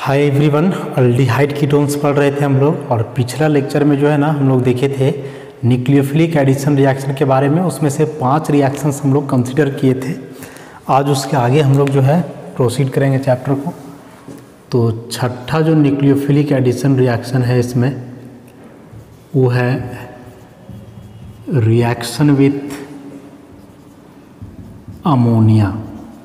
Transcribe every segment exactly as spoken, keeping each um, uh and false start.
Hi everyone, aldehyde ketones पढ़ रहे थे हम लोग। और पिछला लेक्चर में जो है ना हम लोग देखे थे न्यूक्लियोफिलिक एडिशन रिएक्शन के बारे में। उसमें से पांच रिएक्शंस हम लोग कंसीडर किए थे। आज उसके आगे हम लोग जो है प्रोसीड करेंगे चैप्टर को। तो छठा जो न्यूक्लियोफिलिक एडिशन रिएक्शन है इसमें वो है reaction with ammonia.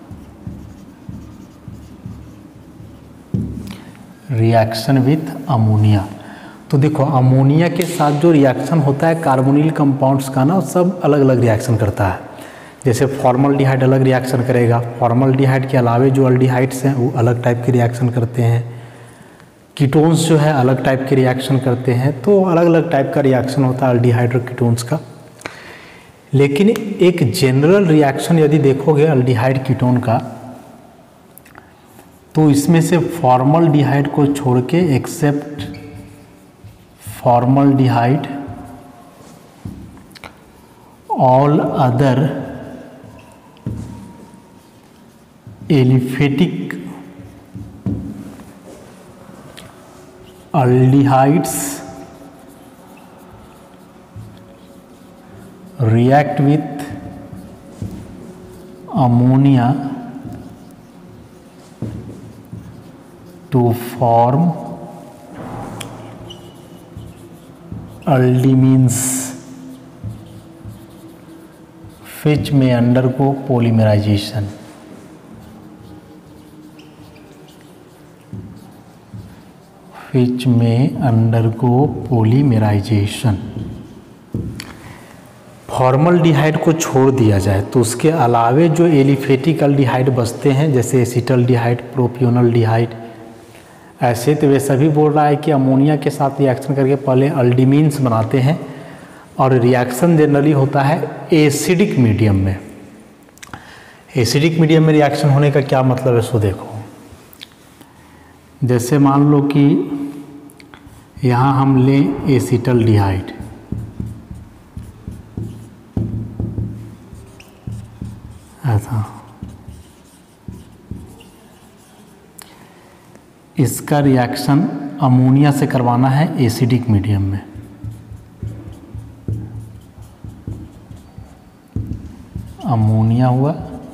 Reaction with ammonia. तो देखो अमोनिया के साथ जो रिएक्शन होता है कार्बोनिल कंपाउंड्स का ना, सब अलग अलग रिएक्शन करता है। जैसे फॉर्मल्डिहाइड अलग रिएक्शन करेगा, फॉर्मल्डिहाइड के अलावे जो अल्डिहाइड्स हैं वो अलग टाइप के रिएक्शन करते हैं। कीटोन्स जो है अलग टाइप के रिएक्शन करते हैं। तो अलग अलग टाइप का रिएक्शन होता है अल्डिहाइड और कीटोन्स का। लेकिन एक जनरल रिएक्शन यदि देखोगे अल्डिहाइड कीटोन का, तो इसमें से फॉर्मल्डिहाइड को छोड़ के except formaldehyde all other aliphatic aldehydes react with ammonia to form aldimines which may undergo polymerization। which may undergo polymerization। Formaldehyde को छोड़ दिया जाए तो उसके अलावे जो एलिफेटिक अल्डिहाइड बचते हैं जैसे एसिटल्डिहाइड, प्रोपियोनल्डिहाइड, ऐसे तो वे सभी बोल रहा है कि अमोनिया के साथ रिएक्शन करके पहले अल्डिमीन्स बनाते हैं। और रिएक्शन जनरली होता है एसिडिक मीडियम में। एसिडिक मीडियम में रिएक्शन होने का क्या मतलब है सो देखो। जैसे मान लो कि यहाँ हम लें एसिटल्डिहाइड, ऐसा इसका रिएक्शन अमोनिया से करवाना है एसिडिक मीडियम में। अमोनिया हुआ,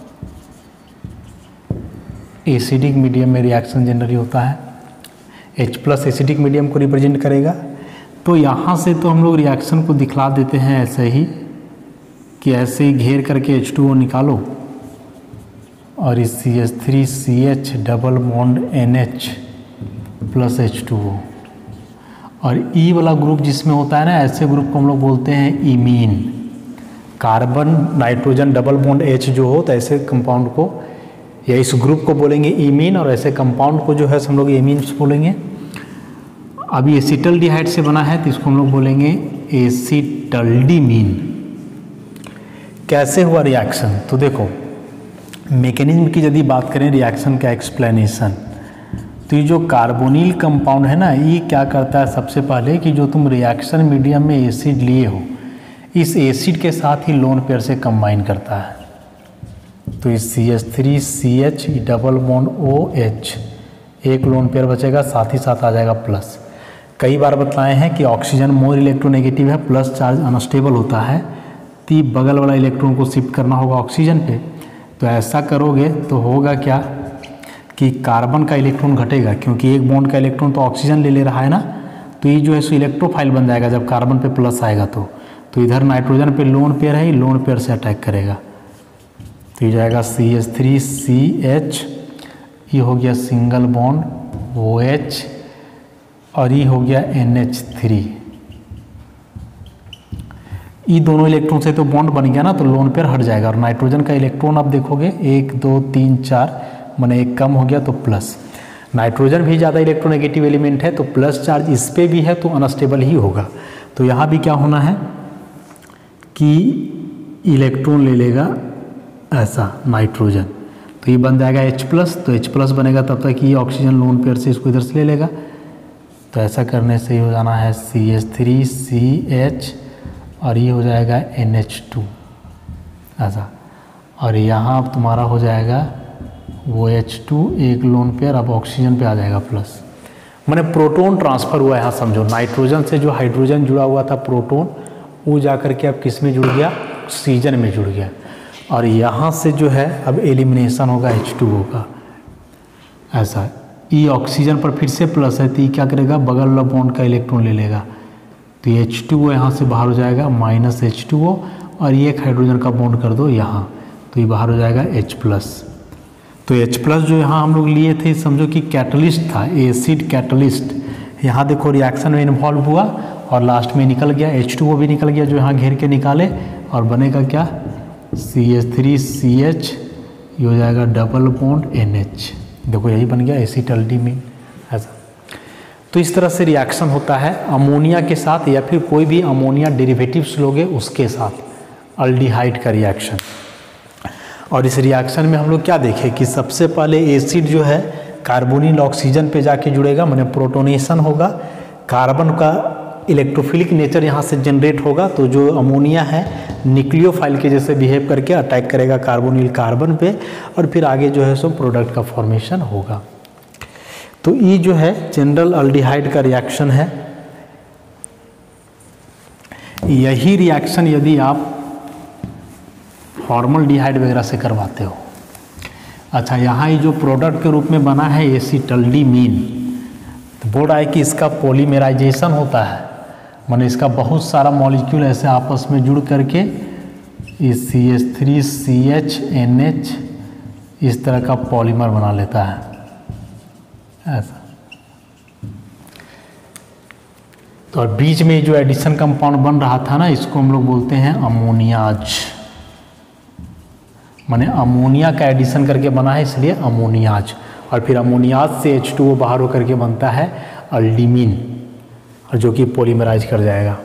एसिडिक मीडियम में रिएक्शन जनरली होता है। H प्लस एसिडिक मीडियम को रिप्रेजेंट करेगा। तो यहाँ से तो हम लोग रिएक्शन को दिखला देते हैं ऐसे ही कि ऐसे ही घेर करके एच टू ओ निकालो और इस C H three C H double bond N H plus H two O. और ई वाला ग्रुप जिसमें होता है ना, ऐसे ग्रुप को हम लोग बोलते हैं imine. Carbon nitrogen double bond H जो हो तो ऐसे कंपाउंड को या इस ग्रुप को बोलेंगे इमीन, और ऐसे कंपाउंड को जो है हम लोग एमीन्स बोलेंगे। अभी एसिटल्डिहाइड से बना है तो इसको हम लोग बोलेंगे एसिटल्डिमीन। कैसे हुआ रिएक्शन, तो देखो मैकेनिज्म की यदि बात करें रिएक्शन का एक्सप्लेनेशन, तो ये जो कार्बोनिल कंपाउंड है ना, ये क्या करता है सबसे पहले कि जो तुम रिएक्शन मीडियम में एसिड लिए हो, इस एसिड के साथ ही लोन पेयर से कंबाइन करता है। तो इस C H three C H double bond O H, एक लोन पेयर बचेगा, साथ ही साथ आ जाएगा प्लस। कई बार बताए हैं कि ऑक्सीजन मोर इलेक्ट्रोनेगेटिव है, प्लस चार्ज अनस्टेबल होता है, तो बगल वाला इलेक्ट्रॉन को शिफ्ट करना होगा ऑक्सीजन पे। तो ऐसा करोगे तो होगा क्या कि कार्बन का इलेक्ट्रॉन घटेगा, क्योंकि एक बॉन्ड का इलेक्ट्रॉन तो ऑक्सीजन ले ले रहा है ना। तो ये जो है सो इलेक्ट्रोफाइल बन जाएगा जब कार्बन पे प्लस आएगा। तो तो इधर नाइट्रोजन पे लोन पेयर है, लोन पेयर से अटैक करेगा। तो ये जाएगा C H three C H, ये हो गया सिंगल बॉन्ड ओ एच, और ये हो गया एन एच थ्री। ये दोनों इलेक्ट्रॉन से तो बॉन्ड बन गया ना, तो लोन पेयर हट जाएगा। और नाइट्रोजन का इलेक्ट्रॉन आप देखोगे एक दो तीन चार, माने एक कम हो गया तो प्लस। नाइट्रोजन भी ज़्यादा इलेक्ट्रोनेगेटिव एलिमेंट है, तो प्लस चार्ज इस पर भी है तो अनस्टेबल ही होगा। तो यहाँ भी क्या होना है कि इलेक्ट्रॉन ले लेगा ऐसा नाइट्रोजन, तो ये बन जाएगा H प्लस। तो H प्लस बनेगा तब तक ये ऑक्सीजन लोन पेयर से इसको इधर से ले लेगा। तो ऐसा करने से हो जाना है C H three C H, और ये हो जाएगा एन एच टू ऐसा। और यहाँ अब तुम्हारा हो जाएगा वो एच टू एक लोन पेयर अब ऑक्सीजन पे आ जाएगा प्लस, माने प्रोटॉन ट्रांसफ़र हुआ यहाँ समझो, नाइट्रोजन से जो हाइड्रोजन जुड़ा हुआ था प्रोटॉन, वो जा कर के अब किस में जुड़ गया, ऑक्सीजन में जुड़ गया। और यहाँ से जो है अब एलिमिनेशन होगा एच टू ओ का, ऐसा। ई ऑक्सीजन पर फिर से प्लस है तो ई क्या करेगा, बगल वाला बॉन्ड का इलेक्ट्रॉन ले लेगा, तो एच टू ओ यहाँ से बाहर हो जाएगा माइनस एच टू ओ, और ये एक हाइड्रोजन का बॉन्ड कर दो यहाँ, तो ये बाहर हो जाएगा H प्लस। तो H प्लस जो यहाँ हम लोग लिए थे समझो कि कैटलिस्ट था, एसिड कैटलिस्ट, यहाँ देखो रिएक्शन में इन्वॉल्व हुआ और लास्ट में निकल गया, एच टू ओ भी निकल गया जो यहाँ घेर के निकाले, और बनेगा क्या, C H three C H, ये हो जाएगा डबल बॉन्ड एन एच, देखो यही बन गया एसिटल्डिमीन, ऐसा। तो इस तरह से रिएक्शन होता है अमोनिया के साथ, या फिर कोई भी अमोनिया डेरिवेटिव्स लोगे उसके साथ, अल्डिहाइड का रिएक्शन। और इस रिएक्शन में हम लोग क्या देखें कि सबसे पहले एसिड जो है कार्बोनिल ऑक्सीजन पे जाके जुड़ेगा, माने प्रोटोनेशन होगा, कार्बन का इलेक्ट्रोफिलिक नेचर यहाँ से जनरेट होगा, तो जो अमोनिया है न्यूक्लियोफाइल के जैसे बिहेव करके अटैक करेगा कार्बोनिल कार्बन पे, और फिर आगे जो है सो प्रोडक्ट का फॉर्मेशन होगा। तो ये जो है जनरल अल्डिहाइड का रिएक्शन है। यही रिएक्शन यदि आप फॉर्मल्डिहाइड वगैरह से करवाते हो, अच्छा यहाँ ये जो प्रोडक्ट के रूप में बना है एसिटल्डिमीन, तो बोल रहा है कि इसका पॉलीमेराइजेशन होता है, माने इसका बहुत सारा मॉलिक्यूल ऐसे आपस में जुड़ करके इस C H three C H N H इस तरह का पॉलीमर बना लेता है, ऐसा। तो और बीच में जो एडिशन कंपाउंड बन रहा था ना, इसको हम लोग बोलते हैं अमोनियाज, माने अमोनिया का एडिशन करके बना है इसलिए अमोनियाज। और फिर अमोनियाज से एच टू ओ बाहर होकर के बनता है अल्डिमीन, और जो कि पॉलीमराइज कर जाएगा।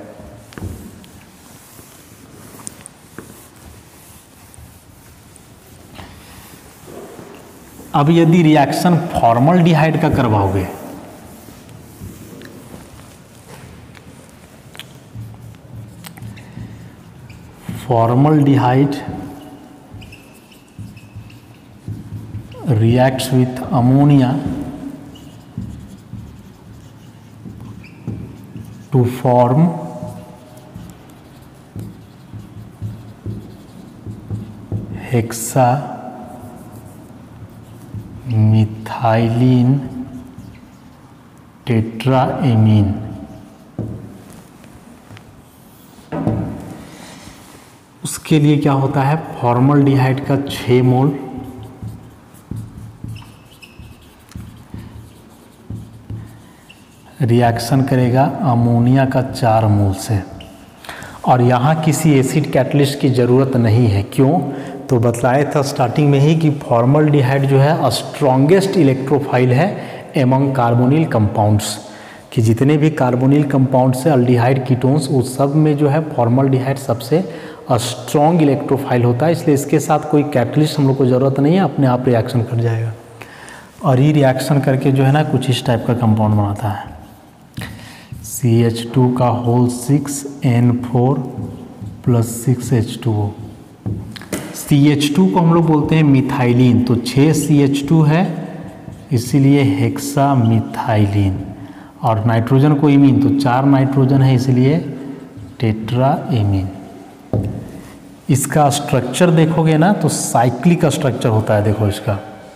अब यदि रिएक्शन फॉर्मल्डिहाइड का करवाओगे, formaldehyde reacts with ammonia to form hexamethylene tetraamine। उसके लिए क्या होता है, फॉर्मल्डिहाइड का छः मोल रिएक्शन करेगा अमोनिया का चार मोल से, और यहाँ किसी एसिड कैटलिस्ट की ज़रूरत नहीं है। क्यों, तो बतलाया था स्टार्टिंग में ही कि फॉर्मल्डिहाइड जो है स्ट्रॉन्गेस्ट इलेक्ट्रोफाइल है एमंग कार्बोनिल कंपाउंड्स, कि जितने भी कार्बोनिल कंपाउंड से अल्डिहाइड कीटोन्स, उस सब में जो है फॉर्मल्डिहाइड सबसे स्ट्रॉन्ग इलेक्ट्रोफाइल होता है, इसलिए इसके साथ कोई कैटलिस्ट हम लोग को ज़रूरत नहीं है, अपने आप रिएक्शन कर जाएगा। और ये रिएक्शन करके जो है ना कुछ इस टाइप का कंपाउंड बनाता है, सी एच टू का whole six N four plus six H two O. C H two को हम लोग बोलते हैं मिथाइलिन, तो छः सी एच टू है इसीलिए हेक्सा मिथाइलिन, और नाइट्रोजन को इमीन, तो चार नाइट्रोजन है इसलिए टेट्रा एमीन। इसका स्ट्रक्चर देखोगे ना तो साइक्लिक का स्ट्रक्चर होता है, देखो इसका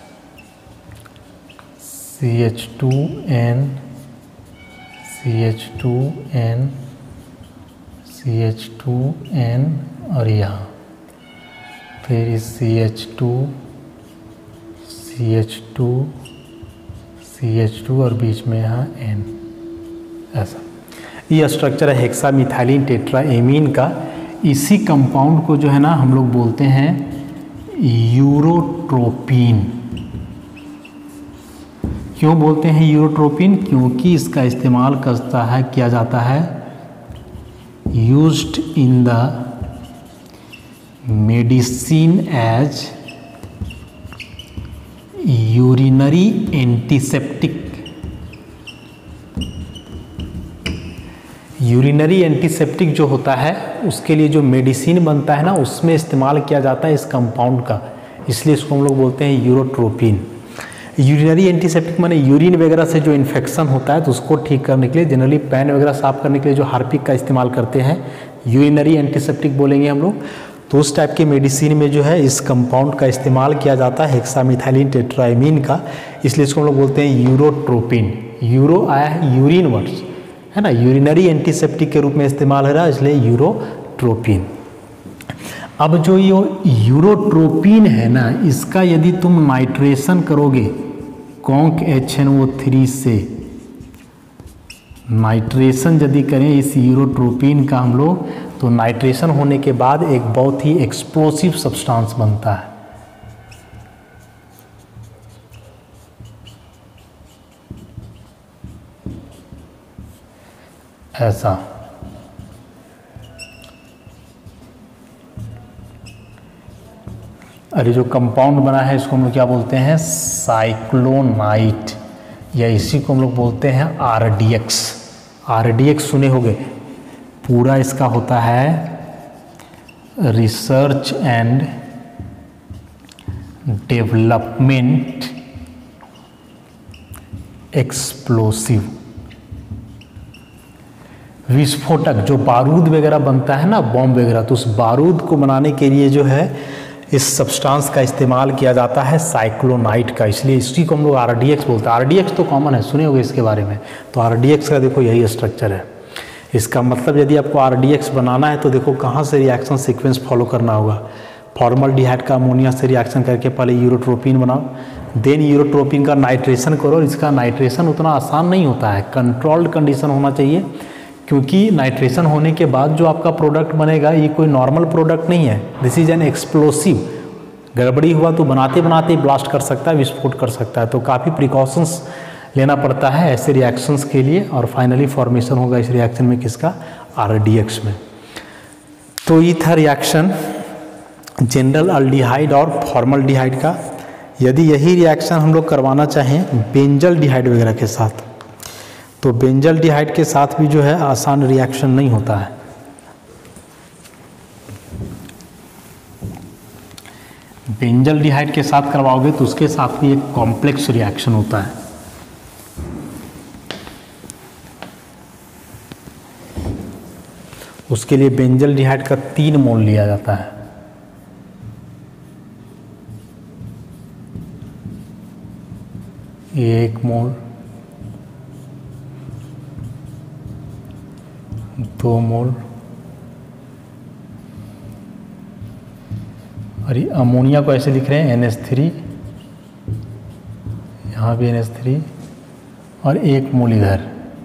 C H two N C H two N C H two N और यहाँ फिर C H two C H two C H two और बीच में यहाँ एन, ऐसा ये स्ट्रक्चर है हेक्सामिथाइलिन टेट्राएमीन का। इसी कंपाउंड को जो है ना हम लोग बोलते हैं यूरोट्रोपिन। क्यों बोलते हैं यूरोट्रोपिन? क्योंकि इसका इस्तेमाल करता है किया जाता है used in the medicine as urinary antiseptic. Urinary antiseptic जो होता है उसके लिए जो मेडिसिन बनता है ना उसमें इस्तेमाल किया जाता है इस कंपाउंड का इसलिए इसको हम लोग बोलते हैं यूरोट्रोपिन। यूरिनरी एंटीसेप्टिक माने यूरिन वगैरह से जो इन्फेक्शन होता है तो उसको ठीक करने के लिए जनरली पैन वगैरह साफ करने के लिए जो हार्पिक का इस्तेमाल करते हैं, यूरिनरी एंटीसेप्टिक बोलेंगे हम लोग। तो उस टाइप के मेडिसिन में जो है इस कंपाउंड का इस्तेमाल किया जाता है, हेक्सामिथाइलिन टेट्राइमीन का, इसलिए इसको हम लोग बोलते हैं यूरोट्रोपिन। यूरो आया है यूरिन वर्ड्स, है ना, यूरिनरी एंटीसेप्टिक के रूप में इस्तेमाल हो रहा है, इसलिए यूरोट्रोपिन। अब जो ये यूरोट्रोपिन है ना, इसका यदि तुम नाइट्रेशन करोगे conc H N O three से, नाइट्रेशन यदि करें इस यूरोट्रोपिन का हम लोग, तो नाइट्रेशन होने के बाद एक बहुत ही एक्सप्लोसिव सब्सटेंस बनता है। ऐसा अरे जो कंपाउंड बना है इसको हम लोग क्या बोलते हैं, साइक्लोनाइट, या इसी को हम लोग बोलते हैं आरडीएक्स। आरडीएक्स सुने होंगे, पूरा इसका होता है रिसर्च एंड डेवलपमेंट एक्सप्लोसिव। विस्फोटक जो बारूद वगैरह बनता है ना, बॉम्ब वगैरह, तो उस बारूद को बनाने के लिए जो है इस सब्सटेंस का इस्तेमाल किया जाता है साइक्लोनाइट का, इसलिए इसी को हम लोग आरडीएक्स बोलते हैं। आरडीएक्स तो कॉमन है, सुने होंगे इसके बारे में। तो आरडीएक्स का देखो यही स्ट्रक्चर है। इसका मतलब यदि आपको आरडीएक्स बनाना है तो देखो कहाँ से रिएक्शन सीक्वेंस फॉलो करना होगा। फॉर्मल्डिहाइड का अमोनिया से रिएक्शन करके पहले यूरोट्रोपिन बनाओ, देन यूरोट्रोपिन का नाइट्रेशन करो। इसका नाइट्रेशन उतना आसान नहीं होता है, कंट्रोल्ड कंडीशन होना चाहिए, क्योंकि नाइट्रेशन होने के बाद जो आपका प्रोडक्ट बनेगा ये कोई नॉर्मल प्रोडक्ट नहीं है, दिस इज एन एक्सप्लोसिव। गड़बड़ी हुआ तो बनाते बनाते ब्लास्ट कर सकता है, विस्फोट कर सकता है। तो काफ़ी प्रिकॉशंस लेना पड़ता है ऐसे रिएक्शंस के लिए, और फाइनली फॉर्मेशन होगा इस रिएक्शन में किसका, आरडीएक्स में। तो ये था रिएक्शन जनरल अल्डिहाइड और फॉर्मल्डिहाइड का। यदि यही रिएक्शन हम लोग करवाना चाहें बेंजल डिहाइड वगैरह के साथ, तो बेंजल डिहाइड के साथ भी जो है आसान रिएक्शन नहीं होता है। बेंजल डिहाइड के साथ करवाओगे तो उसके साथ भी एक कॉम्प्लेक्स रिएक्शन होता है। उसके लिए बेंजल डिहाइड का तीन मोल लिया जाता है। एक मोल, दो मोल, और ये अमोनिया को ऐसे लिख रहे हैं एन एच थ्री, यहाँ भी एन एच थ्री, और एक मोल इधर।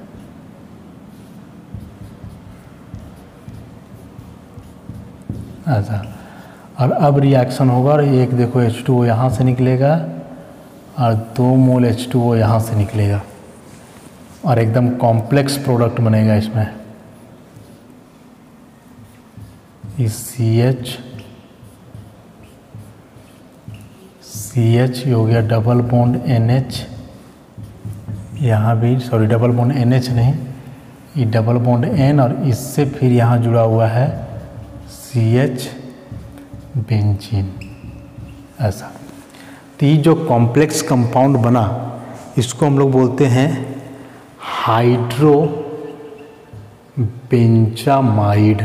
ऐसा, और अब रिएक्शन होगा और एक देखो एच टू ओ यहाँ से निकलेगा और दो मोल एच टू ओ यहाँ से निकलेगा, और एकदम कॉम्प्लेक्स प्रोडक्ट बनेगा इसमें। सी एच सी एच हो गया डबल बॉन्ड एन एच, यहाँ भी sorry double bond N H नहीं, ये डबल बॉन्ड एन, और इससे फिर यहाँ जुड़ा हुआ है सी एच बेंजीन। ऐसा, तो ये जो कॉम्प्लेक्स कंपाउंड बना इसको हम लोग बोलते हैं हाइड्रो बेंजामाइड।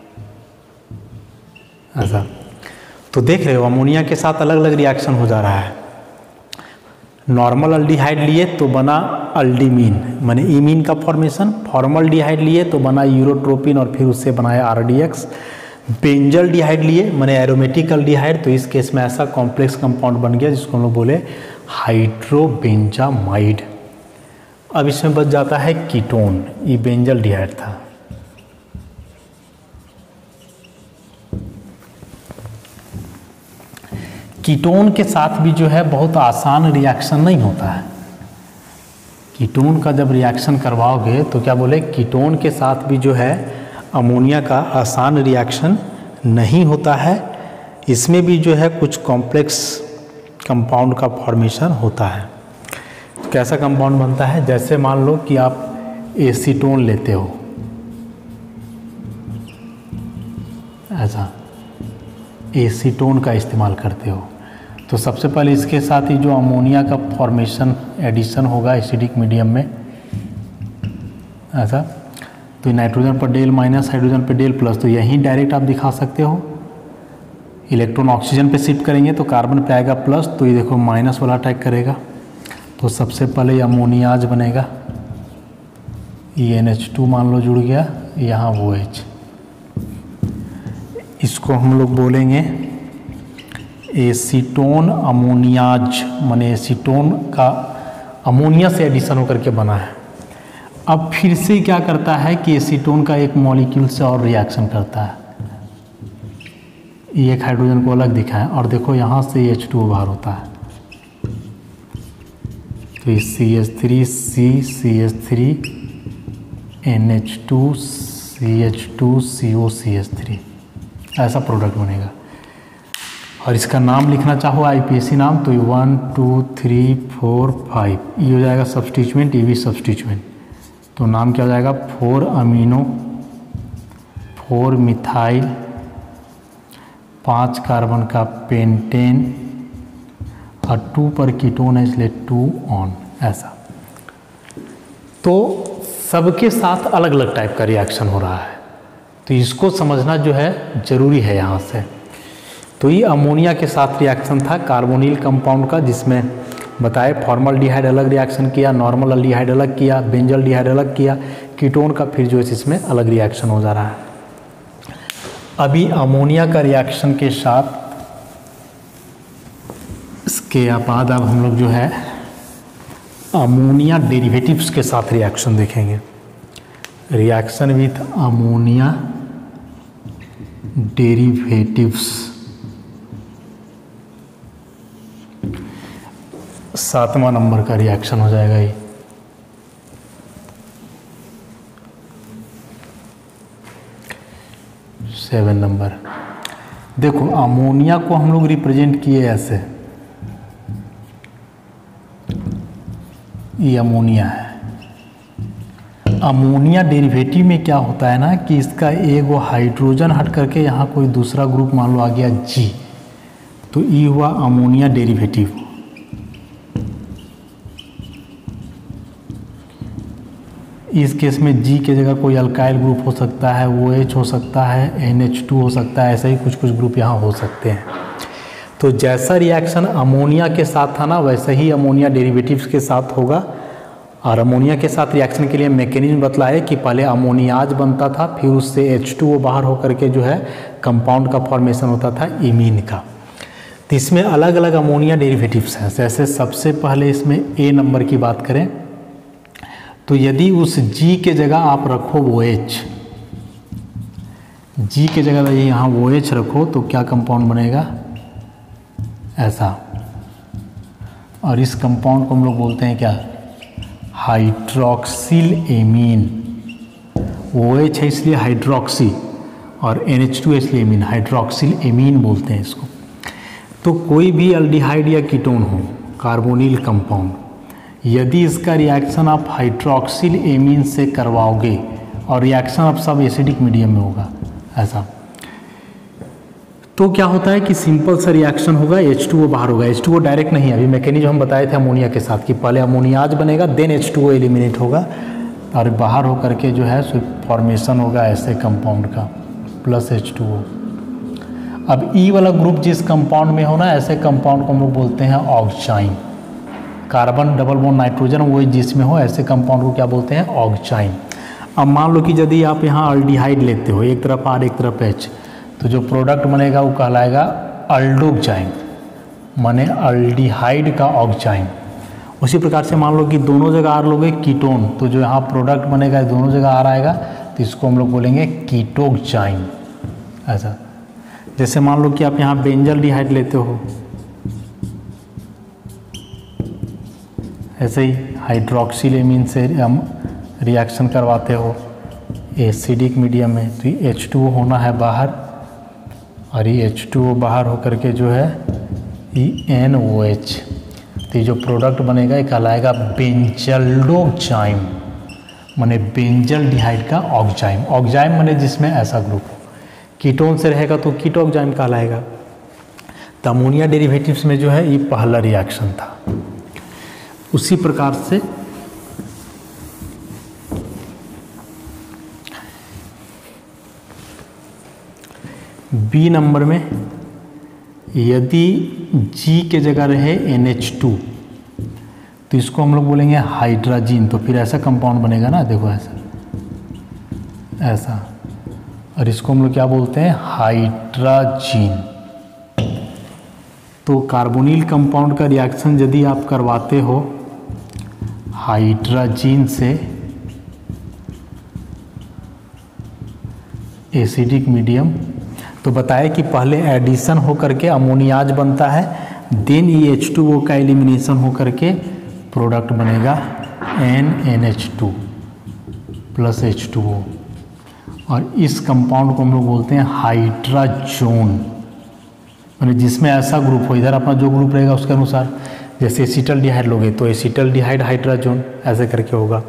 ऐसा, तो देख रहे हो अमोनिया के साथ अलग अलग रिएक्शन हो जा रहा है। नॉर्मल अल्डिहाइड लिए तो बना अल्डीमीन, माने इमीन का फॉर्मेशन। फॉर्मल्डिहाइड लिए तो बना यूरोट्रोपिन और फिर उससे बनाया आरडीएक्स। बेंजल डिहाइड लिए माने एरोमेटिक अल्डिहाइड, तो इस केस में ऐसा कॉम्प्लेक्स कंपाउंड बन गया जिसको हम लोग बोले हाइड्रोबेंजामाइड। अब इसमें बच जाता है कीटोन, ये बेंजल डिहाइड था। कीटोन के साथ भी जो है बहुत आसान रिएक्शन नहीं होता है। कीटोन का जब रिएक्शन करवाओगे तो क्या बोले, कीटोन के साथ भी जो है अमोनिया का आसान रिएक्शन नहीं होता है। इसमें भी जो है कुछ कॉम्प्लेक्स कंपाउंड का फॉर्मेशन होता है। तो कैसा कंपाउंड बनता है, जैसे मान लो कि आप एसीटोन लेते हो, ऐसा एसीटोन का इस्तेमाल करते हो, तो सबसे पहले इसके साथ ही जो अमोनिया का फॉर्मेशन एडिशन होगा एसिडिक मीडियम में ऐसा, तो नाइट्रोजन पर डेल माइनस हाइड्रोजन पर डेल प्लस, तो यहीं डायरेक्ट आप दिखा सकते हो। इलेक्ट्रॉन ऑक्सीजन पे शिफ्ट करेंगे तो कार्बन पे आएगा प्लस, तो ये देखो माइनस वाला अटैक करेगा। तो सबसे पहले अमोनियाज बनेगा, ई एन एच टू मान लो जुड़ गया, यहाँ वो एच, इसको हम लोग बोलेंगे एसीटोन अमोनियाज, माने एसीटोन का अमोनिया से एडिशन होकर के बना है। अब फिर से क्या करता है कि एसीटोन का एक मॉलिक्यूल से और रिएक्शन करता है, ये एक हाइड्रोजन को अलग दिखा है, और देखो यहाँ से एच टू ओ बाहर होता है, तो ये C H three C C H three N H two C H two C O C H three, ऐसा प्रोडक्ट बनेगा। और इसका नाम लिखना चाहो आई पी एस सी नाम, तो one two three four five, ये हो जाएगा सब्सटीट्यूएंट, ये भी सब्सटीट्यूएंट, तो नाम क्या हो जाएगा फोर अमीनो फोर मिथाइल पाँच कार्बन का पेंटेन और टू पर कीटोन है इसलिए टू ऑन, ऐसा। तो सबके साथ अलग अलग टाइप का रिएक्शन हो रहा है, तो इसको समझना जो है ज़रूरी है यहाँ से। तो ये अमोनिया के साथ रिएक्शन था कार्बोनिल कंपाउंड का, जिसमें बताए फॉर्मल्डिहाइड अलग रिएक्शन किया, नॉर्मल अल्डिहाइड अलग किया, बेंजल्डिहाइड अलग किया, कीटोन का फिर जो है इसमें अलग रिएक्शन हो जा रहा है। अभी अमोनिया का रिएक्शन के साथ इसके बाद अब हम लोग जो है अमोनिया डेरिवेटिव्स के साथ रिएक्शन देखेंगे। रिएक्शन विथ अमोनिया डेरिवेटिव्स, सातवां नंबर का रिएक्शन हो जाएगा ये। सेवन नंबर, देखो अमोनिया को हम लोग रिप्रेजेंट किए ऐसे, ये अमोनिया है। अमोनिया डेरिवेटिव में क्या होता है ना कि इसका एक वो हाइड्रोजन हट करके यहाँ कोई दूसरा ग्रुप मान लो आ गया जी, तो ये हुआ अमोनिया डेरिवेटिव। इस केस में जी के जगह कोई अल्काइल ग्रुप हो सकता है, वो एच हो सकता है, एन एच टू हो सकता है, ऐसे ही कुछ कुछ ग्रुप यहाँ हो सकते हैं। तो जैसा रिएक्शन अमोनिया के साथ था ना वैसे ही अमोनिया डेरिवेटिव्स के साथ होगा। और अमोनिया के साथ रिएक्शन के लिए मैकेनिज्म बतलाया कि पहले अमोनियाज बनता था, फिर उससे एच टू ओ बाहर होकर के जो है कंपाउंड का फॉर्मेशन होता था इमीन का। तो इसमें अलग अलग अमोनिया डेरिवेटिव्स हैं। जैसे सबसे पहले इसमें ए नंबर की बात करें तो यदि उस जी के जगह आप रखो वो एच, जी के जगह ये यहाँ वो एच रखो तो क्या कंपाउंड बनेगा ऐसा। और इस कंपाउंड को हम लोग बोलते हैं क्या, हाइड्रोक्सिल एमीन। ओ एच है इसलिए हाइड्रोक्सी और एन एच टू इसलिए एमीन, हाइड्रोक्सिल एमीन बोलते हैं इसको। तो कोई भी अल्डिहाइड या कीटोन हो कार्बोनिल कंपाउंड, यदि इसका रिएक्शन आप हाइड्रोक्सिल एमीन से करवाओगे और रिएक्शन अब सब एसिडिक मीडियम में होगा ऐसा, तो क्या होता है कि सिंपल सा रिएक्शन होगा, एच टू ओ बाहर होगा। एच टू ओ डायरेक्ट नहीं है, अभी मैकेनिज्म हम बताए थे अमोनिया के साथ कि पहले अमोनियाज बनेगा then H two O eliminate होगा और बाहर होकर के जो है फॉर्मेशन होगा ऐसे कंपाउंड का प्लस एच टू ओ। अब ई वाला ग्रुप जिस कंपाउंड में हो ना ऐसे कंपाउंड को हम लोग बोलते हैं oxime. Carbon double bond nitrogen वो जिसमें हो ऐसे कंपाउंड को क्या बोलते हैं ऑक्साइन। अब मान लो कि यदि आप यहाँ अल्डिहाइड लेते हो, एक तरफ आर एक तरफ एच, तो जो प्रोडक्ट बनेगा वो कहलाएगा अल्डोक्साइन, माने अल्डिहाइड का ऑक्साइन। उसी प्रकार से मान लो कि दोनों जगह आर लोगे कीटोन, तो जो यहाँ प्रोडक्ट बनेगा दोनों जगह आर आएगा तो इसको हम लोग बोलेंगे कीटोक्साइन ऐसा। जैसे मान लो कि आप यहाँ बेंजल्डिहाइड लेते हो, ऐसे ही हाइड्रोक्सिल एमीन से हम रिएक्शन करवाते हो एसिडिक मीडियम में, तो ये एच टू ओ होना है बाहर और ये एच टू ओ बाहर होकर के जो है ई एन ओ एच, तो ये जो प्रोडक्ट बनेगा ये कहलाएगा बेंजल्डोक्साइन, माने बेंजल्डिहाइड का ऑक्साइन। ऑक्साइन माने जिसमें ऐसा ग्रुप हो, कीटोन से रहेगा तो कीटोक्साइन कहलाएगा। तो अमोनिया डेरिवेटिव्स में जो है ये पहला रिएक्शन था। उसी प्रकार से बी नंबर में यदि G के जगह रहे एन एच टू तो इसको हम लोग बोलेंगे हाइड्राजीन। तो फिर ऐसा कंपाउंड बनेगा ना, देखो ऐसा ऐसा, और इसको हम लोग क्या बोलते हैं, हाइड्राजीन। तो कार्बोनिल कंपाउंड का रिएक्शन यदि आप करवाते हो हाइड्राजीन से एसिडिक मीडियम, तो बताया कि पहले एडिशन हो करके अमोनियाज बनता है, देन ये एच टू ओ का एलिमिनेशन हो करके प्रोडक्ट बनेगा N N H two plus H two O, और इस कंपाउंड को हम लोग बोलते हैं हाइड्राजोन। मतलब जिसमें ऐसा ग्रुप हो, इधर अपना जो ग्रुप रहेगा उसके अनुसार, जैसे एसिटल्डिहाइड लोगे तो एसिटल्डिहाइड हाइड्राजोन ऐसे करके होगा,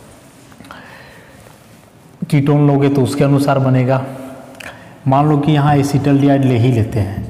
कीटोन लोगे तो उसके अनुसार बनेगा। मान लो कि यहाँ एसिटल्डिहाइड ले ही लेते हैं,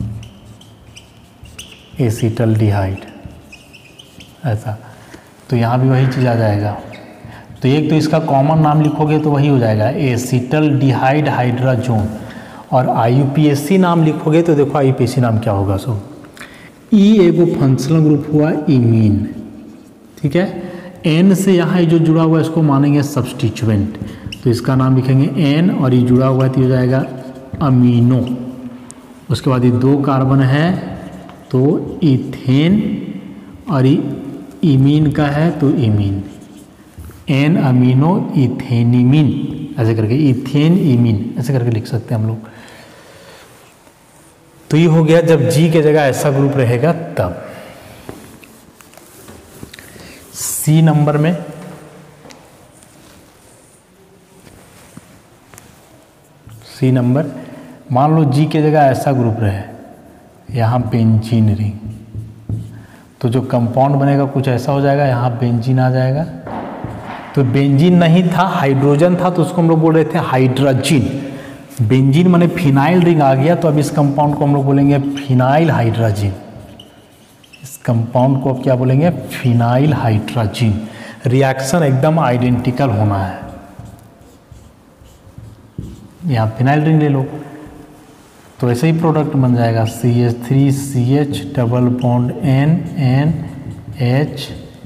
एसिटल्डिहाइड ऐसा, तो यहाँ भी वही चीज़ आ जाएगा। तो एक तो इसका कॉमन नाम लिखोगे तो वही हो जाएगा एसिटल्डिहाइड हाइड्राजोन, और I U P S C नाम लिखोगे तो देखो I U P S C नाम क्या होगा। सो ई एगो फंक्शनल ग्रुप हुआ इमीन, ठीक है। एन से यहाँ जो जुड़ा हुआ है इसको मानेंगे सब्स्टिट्यूएंट, तो इसका नाम लिखेंगे एन, और ये जुड़ा हुआ है तो ये हो जाएगा अमीनो। उसके बाद ये दो कार्बन है तो इथेन, और ये इमीन का है तो इमीन, एन अमीनो इथेनिमीन ऐसे करके, इथेन इमीन ऐसे करके लिख सकते हैं हम लोग। तो ये हो गया जब जी के जगह ऐसा ग्रुप रहेगा तब। सी नंबर में सी नंबर मान लो जी के जगह ऐसा ग्रुप रहे, यहाँ बेंजीन रिंग, तो जो कंपाउंड बनेगा कुछ ऐसा हो जाएगा, यहाँ बेंजीन आ जाएगा। तो बेंजीन नहीं था, हाइड्रोजन था, तो उसको हम लोग बोल रहे थे हाइड्राजीन। बेंजीन माने फिनाइल रिंग आ गया, तो अब इस कंपाउंड को हम लोग बोलेंगे फिनाइल हाइड्राजीन। इस कंपाउंड को अब क्या बोलेंगे, फिनाइल हाइड्राजीन। रिएक्शन एकदम आइडेंटिकल होना है। यहाँ फिनाइल रिंग ले लो तो ऐसे ही प्रोडक्ट बन जाएगा C H three C H double bond N N H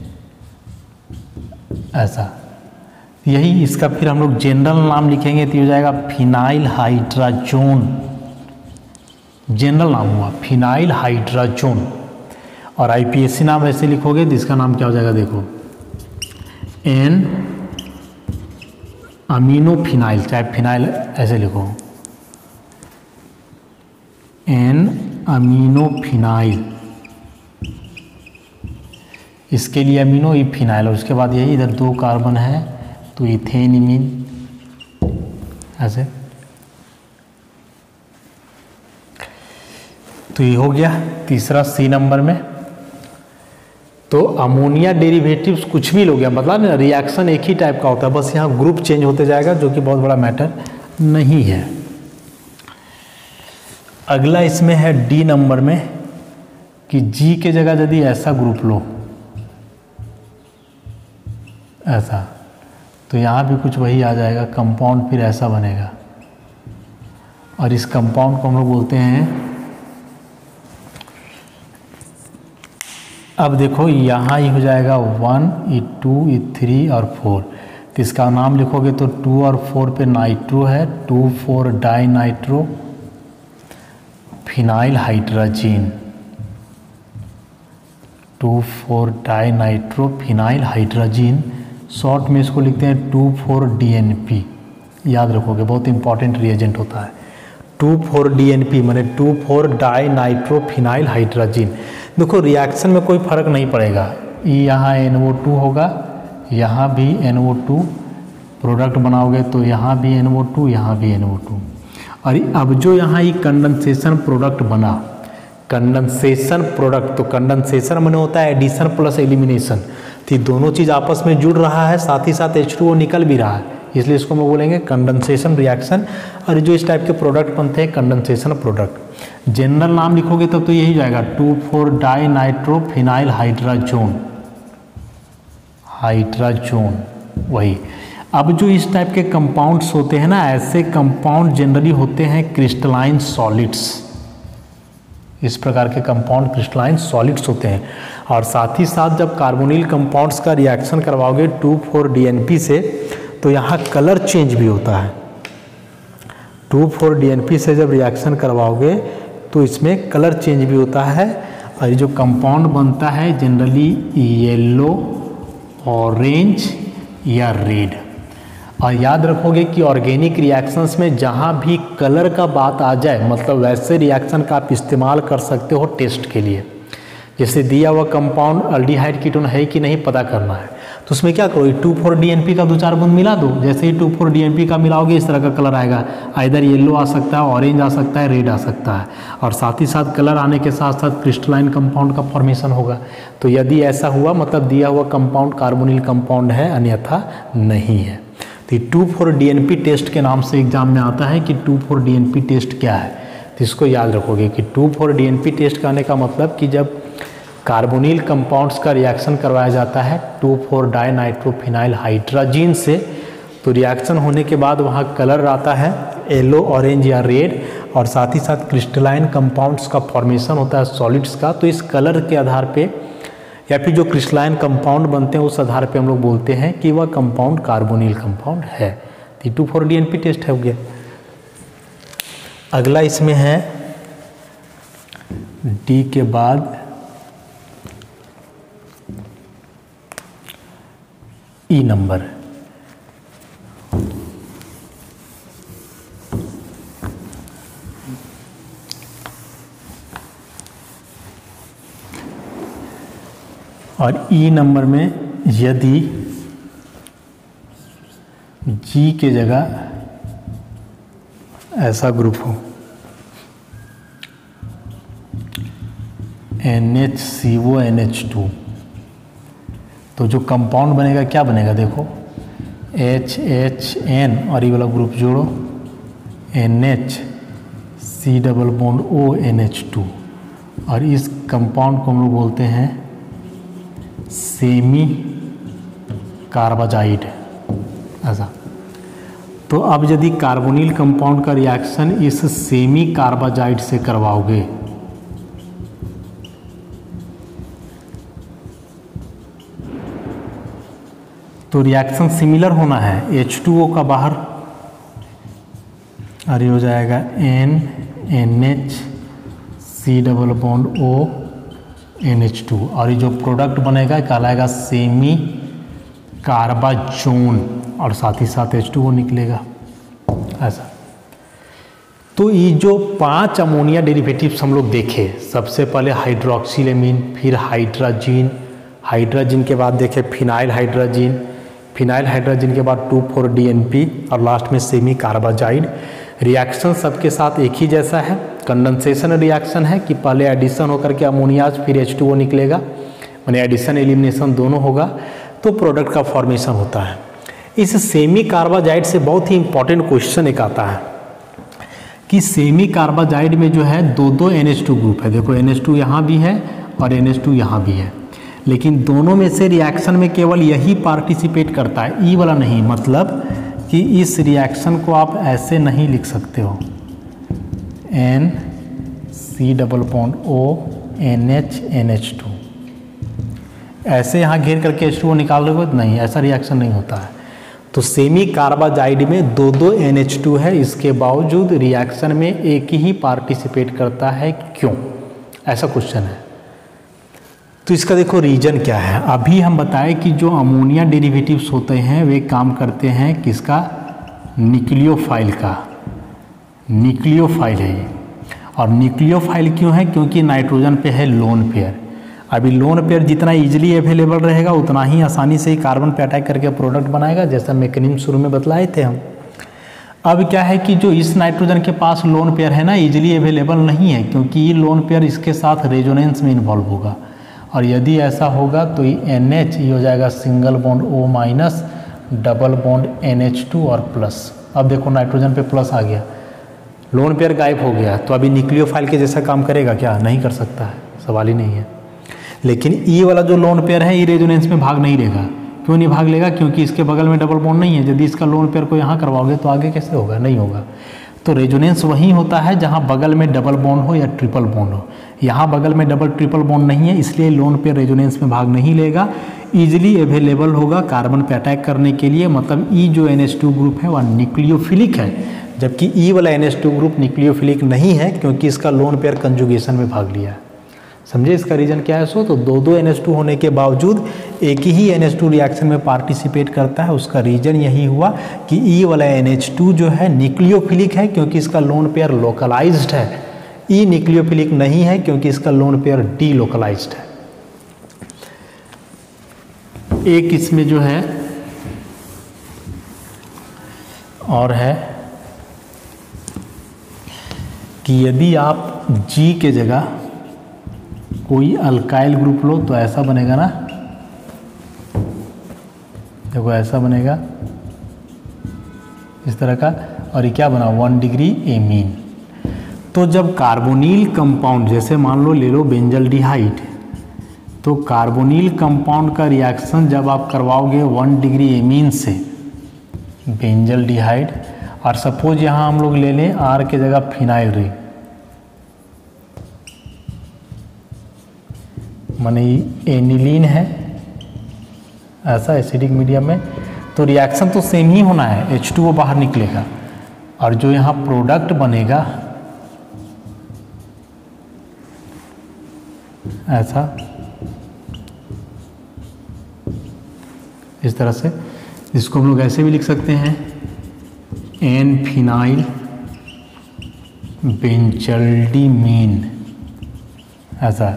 ऐसा। यही इसका फिर हम लोग जनरल नाम लिखेंगे तो हो जाएगा फिनाइल हाइड्राजोन। जनरल नाम हुआ फिनाइल हाइड्राजोन। और आई पी एस सी नाम ऐसे लिखोगे तो इसका नाम क्या हो जाएगा, देखो एन अमीनो फिनाइल, चाहे फिनाइल ऐसे लिखो, एन अमीनो फिनाइल, इसके लिए अमीनो ई फिनाइल, और उसके बाद यही इधर दो कार्बन है तो इथेन इमीन ऐसे। तो ये हो गया तीसरा सी नंबर में। तो अमोनिया डेरिवेटिव्स कुछ भी हो गया, मतलब रिएक्शन एक ही टाइप का होता है, बस यहाँ ग्रुप चेंज होते जाएगा, जो कि बहुत बड़ा मैटर नहीं है। अगला इसमें है डी नंबर में कि जी के जगह यदि ऐसा ग्रुप लो ऐसा, तो यहाँ भी कुछ वही आ जाएगा, कंपाउंड फिर ऐसा बनेगा, और इस कंपाउंड को हम लोग बोलते हैं, अब देखो यहाँ ही हो जाएगा वन ई टू ई थ्री और फोर, तो इसका नाम लिखोगे तो टू और फोर पे नाइट्रो है, two four di nitro phenyl hydrazine, two four di nitro phenyl hydrazine. Short में इसको लिखते हैं two four D N P, याद रखोगे बहुत इंपॉर्टेंट रिएजेंट होता है। Two four D N P माने two four di nitro phenyl hydrazine. देखो रिएक्शन में कोई फर्क नहीं पड़ेगा, यहाँ एन ओ टू होगा, यहाँ भी एन ओ टू, प्रोडक्ट बनाओगे तो यहाँ भी एन ओ टू, यहाँ भी एन ओ टू। और अब जो यहाँ ये कंडेंसेशन प्रोडक्ट बना, कंडेंसेशन प्रोडक्ट, तो कंडेंसेशन मैंने होता है एडिशन प्लस एलिमिनेशन, तो दोनों चीज़ आपस में जुड़ रहा है, साथ ही साथ एच टू ओ निकल भी रहा है, इसलिए इसको हम बोलेंगे कंडेंसेशन रिएक्शन। और जो इस टाइप के प्रोडक्ट बनते हैं कंडेंसेशन प्रोडक्ट। जनरल नाम लिखोगे तब तो यही जाएगा two four di nitrophenyl hydrazone, hydrazone वही। अब जो इस टाइप के कंपाउंड्स होते हैं ना, ऐसे कंपाउंड जनरली होते हैं क्रिस्टलाइन सॉलिड्स। इस प्रकार के कंपाउंड क्रिस्टलाइन सॉलिड्स होते हैं। और साथ ही साथ जब कार्बोनिल कंपाउंड्स का रिएक्शन करवाओगे two four D N P से, तो यहाँ कलर चेंज भी होता है। Two four D N P से जब रिएक्शन करवाओगे तो इसमें कलर चेंज भी होता है। और ये जो कंपाउंड बनता है जनरली येलो, ऑरेंज या रेड। और याद रखोगे कि ऑर्गेनिक रिएक्शंस में जहाँ भी कलर का बात आ जाए, मतलब वैसे रिएक्शन का आप इस्तेमाल कर सकते हो टेस्ट के लिए। जैसे दिया हुआ कंपाउंड अल्डिहाइड कीटोन है कि नहीं पता करना है, तो उसमें क्या करो, two four D N P का दो चार बूंद मिला दो। जैसे ही two four D N P का मिलाओगे इस तरह का कलर आएगा, आइदर येलो आ सकता है, ऑरेंज आ सकता है, रेड आ सकता है। और साथ ही साथ कलर आने के साथ साथ क्रिस्टलाइन कंपाउंड का फॉर्मेशन होगा। तो यदि ऐसा हुआ मतलब दिया हुआ कंपाउंड कार्बोनिल कंपाउंड है, अन्यथा नहीं है। तो two four D N P test के नाम से एग्जाम में आता है कि two four D N P test क्या है। तो इसको याद रखोगे कि two four D N P test करने का मतलब कि जब कार्बोनिल कंपाउंड्स का रिएक्शन करवाया जाता है two four di nitrophenyl hydrazine से, तो रिएक्शन होने के बाद वहाँ कलर आता है येलो, ऑरेंज या रेड। और साथ ही साथ क्रिस्टलाइन कंपाउंड्स का फॉर्मेशन होता है सॉलिड्स का। तो इस कलर के आधार पे या फिर जो क्रिस्टलाइन कंपाउंड बनते हैं उस आधार पे हम लोग बोलते हैं कि वह कंपाउंड कार्बोनिल कंपाउंड है। तो two four D N P test हो गया। अगला इसमें है डी के बाद ई नंबर। और ई नंबर में यदि जी के जगह ऐसा ग्रुप हो N H C O N H two, तो जो कंपाउंड बनेगा क्या बनेगा, देखो एच एच एन और ये वाला ग्रुप जोड़ो N H C double bond O N H two. और इस कंपाउंड को हम लोग बोलते हैं सेमी कार्बाजाइड ऐसा। तो अब यदि कार्बोनिल कंपाउंड का रिएक्शन इस सेमी कार्बाजाइड से करवाओगे तो रिएक्शन सिमिलर होना है, एच टू ओ का बाहर और ये हो जाएगा N N H C double bond O N H two. और ये जो प्रोडक्ट बनेगा कहलाएगा सेमी कार्बाजोन और साथ ही साथ एच टू ओ निकलेगा ऐसा। तो ये जो पांच अमोनिया डेरिवेटिव्स हम लोग देखे, सबसे पहले हाइड्रोक्सिलेमीन, फिर हाइड्राजीन, हाइड्राजीन के बाद देखे फिनाइल हाइड्राजीन, फिनाइल हाइड्राजीन के बाद two four D N P और लास्ट में सेमी कार्बाजाइड। रिएक्शन सबके साथ एक ही जैसा है, कंडेंसेशन रिएक्शन है कि पहले एडिशन होकर के अमोनियाज फिर एच टू ओ निकलेगा, माने एडिशन एलिमिनेशन दोनों होगा तो प्रोडक्ट का फॉर्मेशन होता है। इस सेमी कार्बाजाइड से बहुत ही इंपॉर्टेंट क्वेश्चन एक आता है कि सेमी कार्बाजाइड में जो है दो दो एन एच टू ग्रुप है। देखो एन एच टू यहाँ भी है और एन एच टू यहाँ भी है, लेकिन दोनों में से रिएक्शन में केवल यही पार्टिसिपेट करता है, ई वाला नहीं। मतलब कि इस रिएक्शन को आप ऐसे नहीं लिख सकते हो N C double bond O N H N H two, ऐसे यहाँ घेर करके एच टू ओ निकाल रहे हो, नहीं, ऐसा रिएक्शन नहीं होता है। तो सेमी कार्बाजाइड में दो दो एन एच टू है, इसके बावजूद रिएक्शन में एक ही पार्टिसिपेट करता है, क्यों? ऐसा क्वेश्चन है। तो इसका देखो रीजन क्या है। अभी हम बताएं कि जो अमोनिया डेरिवेटिव्स होते हैं वे काम करते हैं किसका, न्यूक्लियोफाइल का। न्यूक्लियोफाइल है ये, और न्यूक्लियोफाइल क्यों है, क्योंकि नाइट्रोजन पे है लोन पेयर। अभी लोन पेयर जितना इजीली अवेलेबल रहेगा उतना ही आसानी से ही कार्बन पे अटैक करके प्रोडक्ट बनाएगा, जैसा मैकेनिज्म शुरू में बतलाए थे हम। अब क्या है कि जो इस नाइट्रोजन के पास लोन पेयर है ना, इजीली अवेलेबल नहीं है, क्योंकि ये लोन पेयर इसके साथ रेजोनेंस में इन्वॉल्व होगा। और यदि ऐसा होगा तो ये एन एच ये हो जाएगा single bond O minus double bond N H two और प्लस। अब देखो नाइट्रोजन पे प्लस आ गया, लोन पेयर गायब हो गया तो अभी न्यूक्लियोफाइल के जैसा काम करेगा क्या? नहीं कर सकता है, सवाल ही नहीं है। लेकिन ई वाला जो लोन पेयर है ये रेजोनेंस में भाग नहीं लेगा। क्यों नहीं भाग लेगा? क्योंकि इसके बगल में डबल बॉन्ड नहीं है। यदि इसका लोन पेयर को यहाँ करवाओगे तो आगे कैसे होगा? नहीं होगा। तो रेजोनेंस वही होता है जहाँ बगल में डबल बॉन्ड हो या ट्रिपल बॉन्ड हो। यहाँ बगल में डबल ट्रिपल बॉन्ड नहीं है, इसलिए लोन पेयर रेजोनेंस में भाग नहीं लेगा। ईजिली अवेलेबल होगा कार्बन पे अटैक करने के लिए। मतलब ई जो एन एच टू ग्रुप है वह न्यूक्लियोफिलिक है, जबकि ई वाला N H two group nucleophilic नहीं है क्योंकि इसका लोन पेयर कंजुगेशन में भाग लिया है। समझे इसका रीजन क्या है? सो तो दो दो एन एच टू होने के बावजूद एक ही एन एच टू रिएक्शन में पार्टिसिपेट करता है। उसका रीजन यही हुआ कि ई वाला एन एच टू जो है न्यूक्लियोफिलिक है क्योंकि इसका लोन पेयर लोकलाइज्ड है। ई न्यूक्लियोफिलिक नहीं है क्योंकि इसका लोन पेयर डी लोकलाइज्ड है। एक इसमें जो है और है कि यदि आप जी के जगह कोई अल्काइल ग्रुप लो तो ऐसा बनेगा ना, देखो ऐसा बनेगा इस तरह का, और ये क्या बना? One degree amine. तो जब कार्बोनिल कंपाउंड, जैसे मान लो ले लो बेंजल्डिहाइड, तो कार्बोनिल कंपाउंड का रिएक्शन जब आप करवाओगे वन डिग्री एमीन से बेंजल्डिहाइड, और सपोज यहाँ हम लोग ले लें आर के जगह फिनाइल रिंग, माने एनिलीन है ऐसा एसिडिक मीडियम में, तो रिएक्शन तो सेम ही होना है, एच टू ओ बाहर निकलेगा और जो यहाँ प्रोडक्ट बनेगा ऐसा इस तरह से, इसको हम लोग ऐसे भी लिख सकते हैं एन फिनाइल बेंजल्डिमीन, ऐसा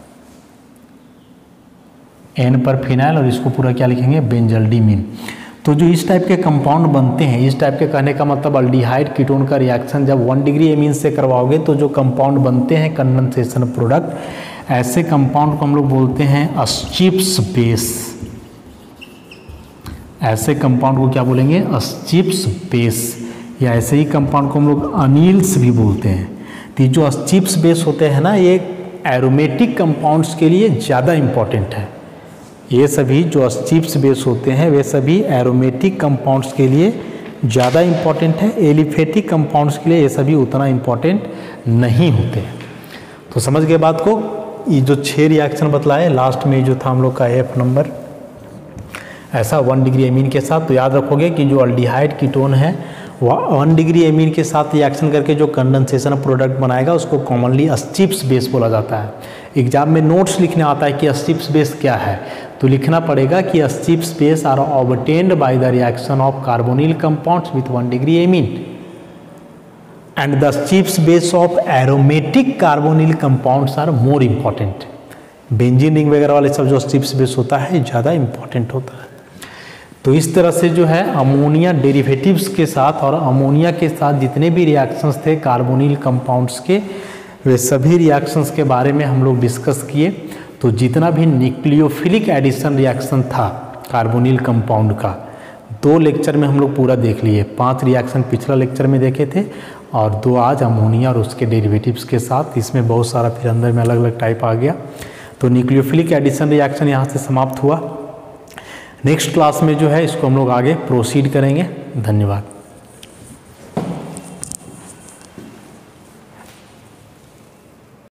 एन पर फिनाइल और इसको पूरा क्या लिखेंगे? बेंजल्डिमीन। तो जो इस टाइप के कंपाउंड बनते हैं, इस टाइप के कहने का मतलब अल्डिहाइड कीटोन का रिएक्शन जब वन डिग्री एमीन से करवाओगे तो जो कंपाउंड बनते हैं कंडेंसेशन प्रोडक्ट, ऐसे कंपाउंड को हम लोग बोलते हैं अस्चिप्स बेस। ऐसे कंपाउंड को क्या बोलेंगे? अस्चिप्स बेस, या ऐसे ही कंपाउंड को हम लोग अनील्स भी बोलते हैं। तो जो अस्चिप्स बेस होते हैं ना, ये एरोमेटिक कंपाउंड्स के लिए ज़्यादा इम्पॉर्टेंट है। ये सभी जो अस्चिप्स बेस होते हैं वे सभी एरोमेटिक कंपाउंड्स के लिए ज़्यादा इम्पॉर्टेंट है। एलिफेटिक कंपाउंड्स के लिए ये सभी उतना इम्पॉर्टेंट नहीं होते। तो समझ गए बात को? ये जो छः रिएक्शन बतलाए, लास्ट में जो था हम लोग का एफ नंबर ऐसा वन डिग्री एमीन के साथ, तो याद रखोगे कि जो अल्डिहाइड कीटोन है वह वन डिग्री एमीन के साथ रिएक्शन करके जो कंडेंसेशन प्रोडक्ट बनाएगा उसको कॉमनली अस्चिप्स बेस बोला जाता है। एग्जाम में नोट्स लिखने आता है कि अस्चिप्स बेस क्या है, तो लिखना पड़ेगा कि Schiff's base are obtained by the reaction of carbonyl compounds with one degree amine and the Schiff's base of aromatic carbonyl compounds are more important. Benzene ring वगैरह वाले सब जो अस्चिप्स बेस होता है ज़्यादा इम्पॉर्टेंट होता है। तो इस तरह से जो है अमोनिया डेरिवेटिव्स के साथ और अमोनिया के साथ जितने भी रिएक्शंस थे कार्बोनिल कंपाउंड्स के, वे सभी रिएक्शंस के बारे में हम लोग डिस्कस किए। तो जितना भी न्यूक्लियोफिलिक एडिशन रिएक्शन था कार्बोनिल कंपाउंड का, दो लेक्चर में हम लोग पूरा देख लिए। पांच रिएक्शन पिछला लेक्चर में देखे थे और दो आज अमोनिया और उसके डेरिवेटिव्स के साथ। इसमें बहुत सारा फिर अंदर में अलग अलग टाइप आ गया। तो न्यूक्लियोफिलिक एडिशन रिएक्शन यहाँ से समाप्त हुआ। नेक्स्ट क्लास में जो है इसको हम लोग आगे प्रोसीड करेंगे। धन्यवाद।